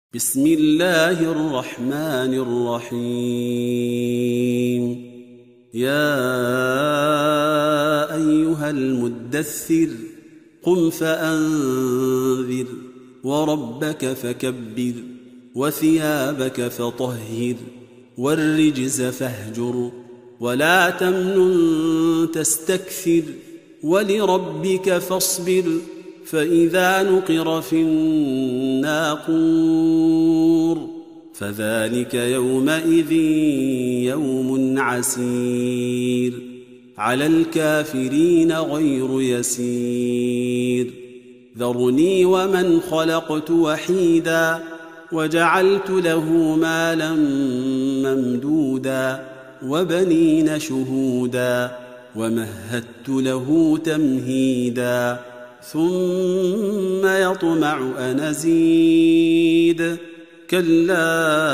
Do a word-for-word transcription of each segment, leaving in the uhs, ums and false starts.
بسم الله الرحمن الرحيم. يا أيها المدثر قم فأنذر وربك فكبر وثيابك فطهر والرجز فاهجر ولا تمنن تستكثر ولربك فاصبر فإذا نقر في الناقور فذلك يومئذ يوم عسير على الكافرين غير يسير. ذرني ومن خلقت وحيدا وجعلت له مالا ممدودا وبنين شهودا ومهدت له تمهيدا ثم يطمع أن أزيد كلا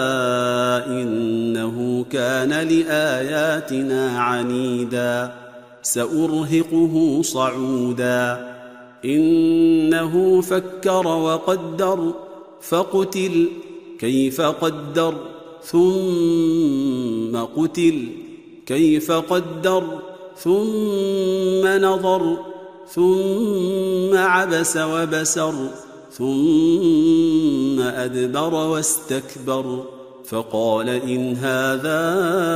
إنه كان لآياتنا عنيدا سأرهقه صعودا إنه فكر وقدر فقتل كيف قدر ثم قتل كيف قدر ثم نظر ثم عبس وبسر ثم أدبر واستكبر فقال إن هذا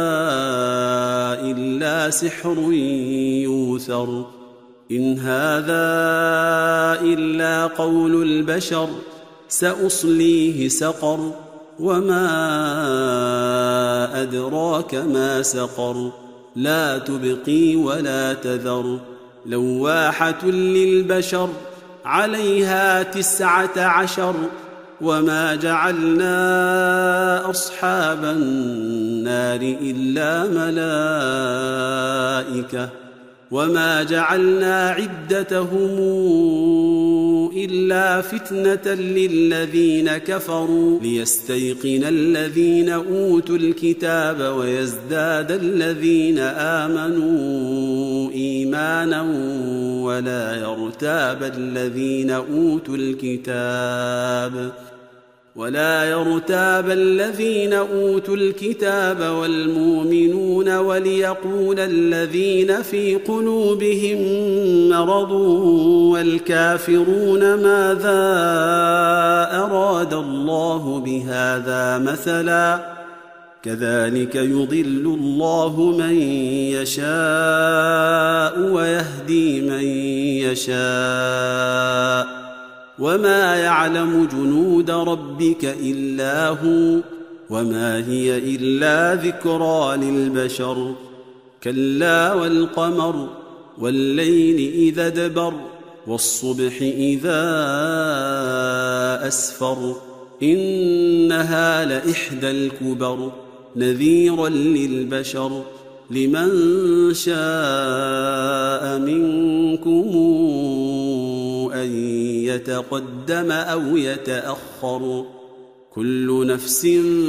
إلا سحر يوثر إن هذا إلا قول البشر سأصليه سقر وما أدراك ما سقر لا تبقي ولا تذر لواحة للبشر عليها تسعة عشر وما جعلنا أصحاب النار إلا ملائكة وما جعلنا عدتهم إلا فتنة للذين كفروا ليستيقن الذين أوتوا الكتاب ويزداد الذين آمنوا إيمانا ولا يرتاب الذين أوتوا الكتاب ولا يرتاب الذين أوتوا الكتاب والمؤمنون وليقول الذين في قلوبهم مرض والكافرون ماذا أراد الله بهذا مثلا كذلك يضل الله من يشاء ويهدي من يشاء وما يعلم جنود ربك إلا هو وما هي إلا ذكرى للبشر كلا والقمر والليل إذا ادبر والصبح إذا أسفر إنها لإحدى الكبر نذيرا للبشر لمن شاء منكم أن يتقدم أو يتأخر كل نفس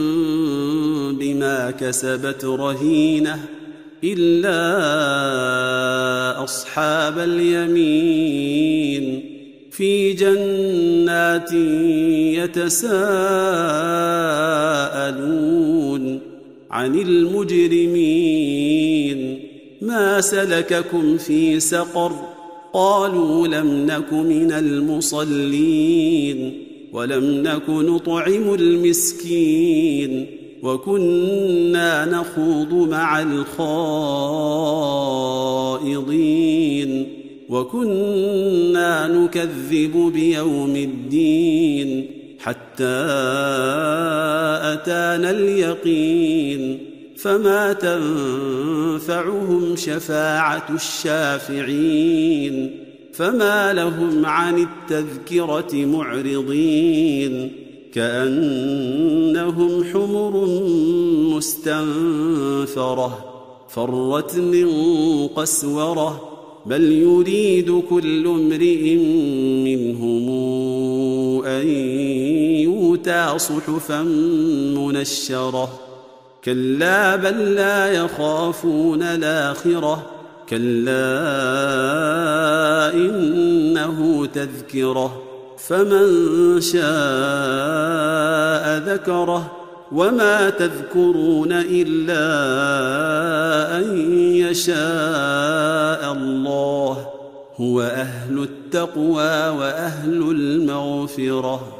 بما كسبت رهينة إلا أصحاب اليمين في جنات يتساءلون عن المجرمين ما سلككم في سقر قالوا لم نك من المصلين ولم نك نطعم المسكين وكنا نخوض مع الخائضين وكنا نكذب بيوم الدين حتى أتانا اليقين فما تنفعهم شفاعة الشافعين فما لهم عن التذكرة معرضين كأنهم حمر مستنفرة فرت من قسورة بل يريد كل امرئ منهم أن يؤتى صحفا منشرة كلا بل لا يخافون الآخرة كلا إنه تذكرة فمن شاء ذكره وما تذكرون إلا أن يشاء الله هو أهل التقوى وأهل المغفرة.